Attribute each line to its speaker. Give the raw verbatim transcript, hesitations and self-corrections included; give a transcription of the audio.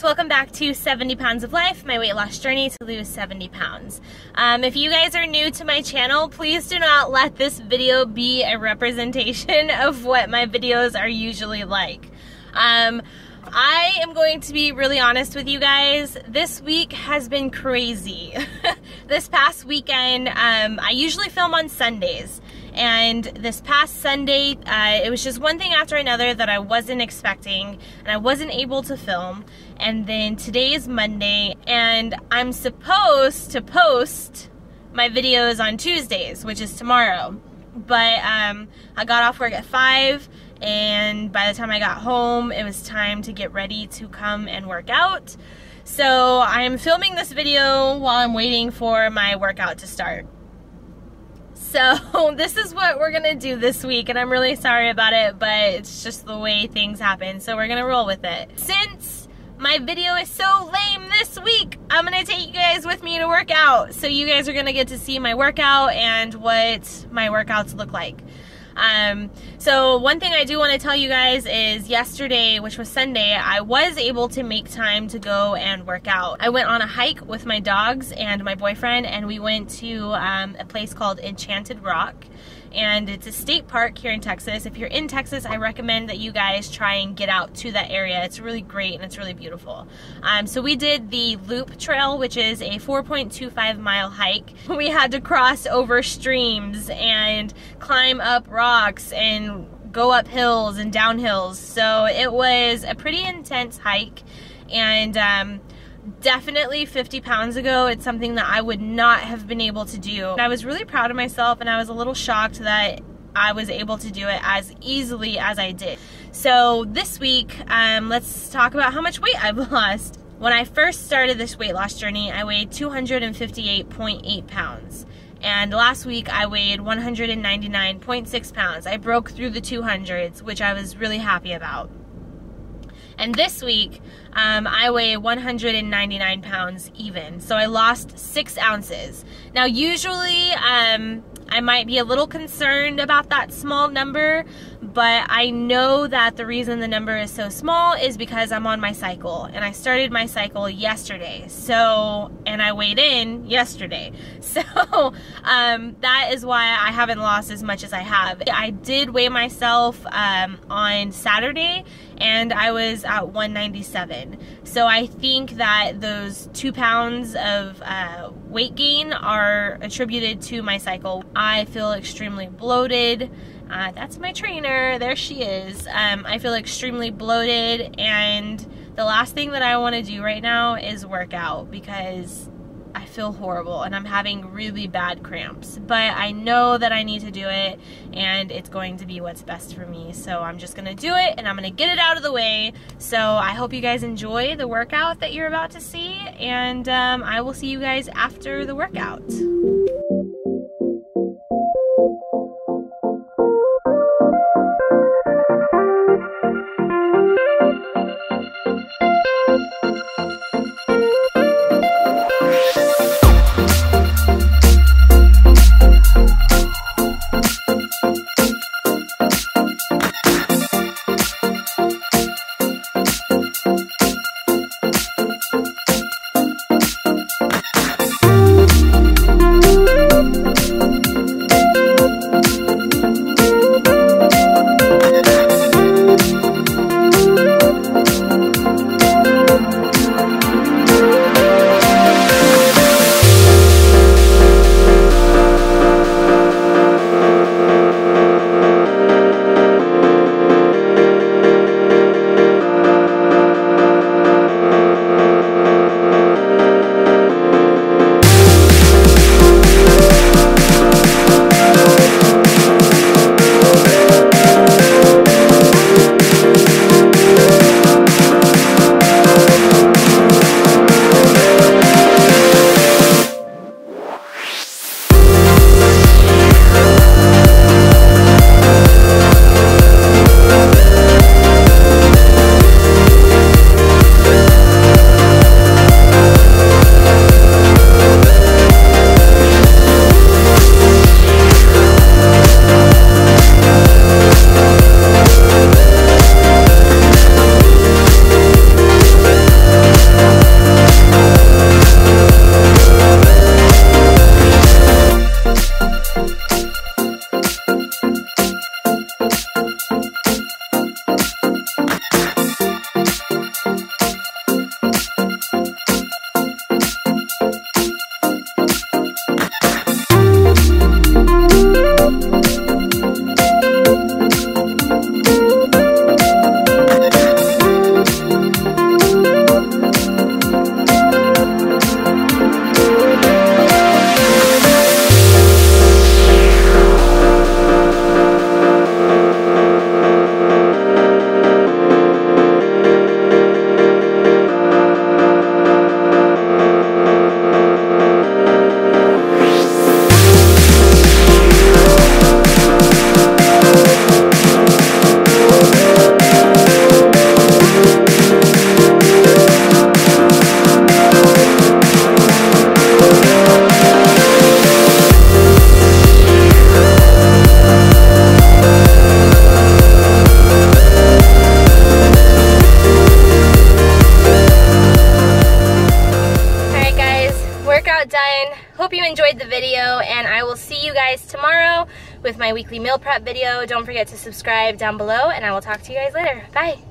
Speaker 1: welcome back to seventy pounds of life, my weight loss journey to lose seventy pounds. Um, if you guys are new to my channel, please do not let this video be a representation of what my videos are usually like. Um, I am going to be really honest with you guys. This week has been crazy. This past weekend, um, I usually film on Sundays. And this past Sunday, uh, it was just one thing after another that I wasn't expecting, and I wasn't able to film. And then today is Monday, and I'm supposed to post my videos on Tuesdays, which is tomorrow. But um, I got off work at five, and by the time I got home, it was time to get ready to come and work out. So I am filming this video while I'm waiting for my workout to start. So this is what we're gonna do this week, and I'm really sorry about it, but it's just the way things happen, so we're gonna roll with it. Since my video is so lame this week, I'm gonna take you guys with me to work out. So you guys are gonna get to see my workout and what my workouts look like. Um, so one thing I do want to tell you guys is yesterday, which was Sunday, I was able to make time to go and work out. I went on a hike with my dogs and my boyfriend, and we went to um, a place called Enchanted Rock. And it's a state park here in Texas. If you're in Texas, I recommend that you guys try and get out to that area. It's really great and it's really beautiful. Um, so we did the Loop Trail, which is a four point two five mile hike. We had to cross over streams and climb up rocks and go up hills and down hills. So it was a pretty intense hike, and um, definitely fifty pounds ago, it's something that I would not have been able to do. I was really proud of myself, and I was a little shocked that I was able to do it as easily as I did. So this week, um, let's talk about how much weight I've lost. When I first started this weight loss journey, I weighed two hundred fifty-eight point eight pounds. And last week I weighed one hundred ninety-nine point six pounds. I broke through the two hundreds, which I was really happy about. And this week, um, I weigh one hundred ninety-nine pounds even. So I lost six ounces. Now usually, um, I might be a little concerned about that small number, but I know that the reason the number is so small is because I'm on my cycle, and I started my cycle yesterday. So, and I weighed in yesterday. So, um, that is why I haven't lost as much as I have. I did weigh myself, um, on Saturday, and I was at one ninety-seven. So I think that those two pounds of uh, weight gain are attributed to my cycle. I feel extremely bloated. Uh, that's my trainer, there she is. Um, I feel extremely bloated, and the last thing that I want to do right now is work out because I feel horrible and I'm having really bad cramps. But I know that I need to do it, and it's going to be what's best for me. So I'm just gonna do it, and I'm gonna get it out of the way. So I hope you guys enjoy the workout that you're about to see, and um, I will see you guys after the workout.
Speaker 2: We'll be right back.
Speaker 1: everyone. Hope you enjoyed the video, and I will see you guys tomorrow with my weekly meal prep video. Don't forget to subscribe down below, and I will talk to you guys later. Bye.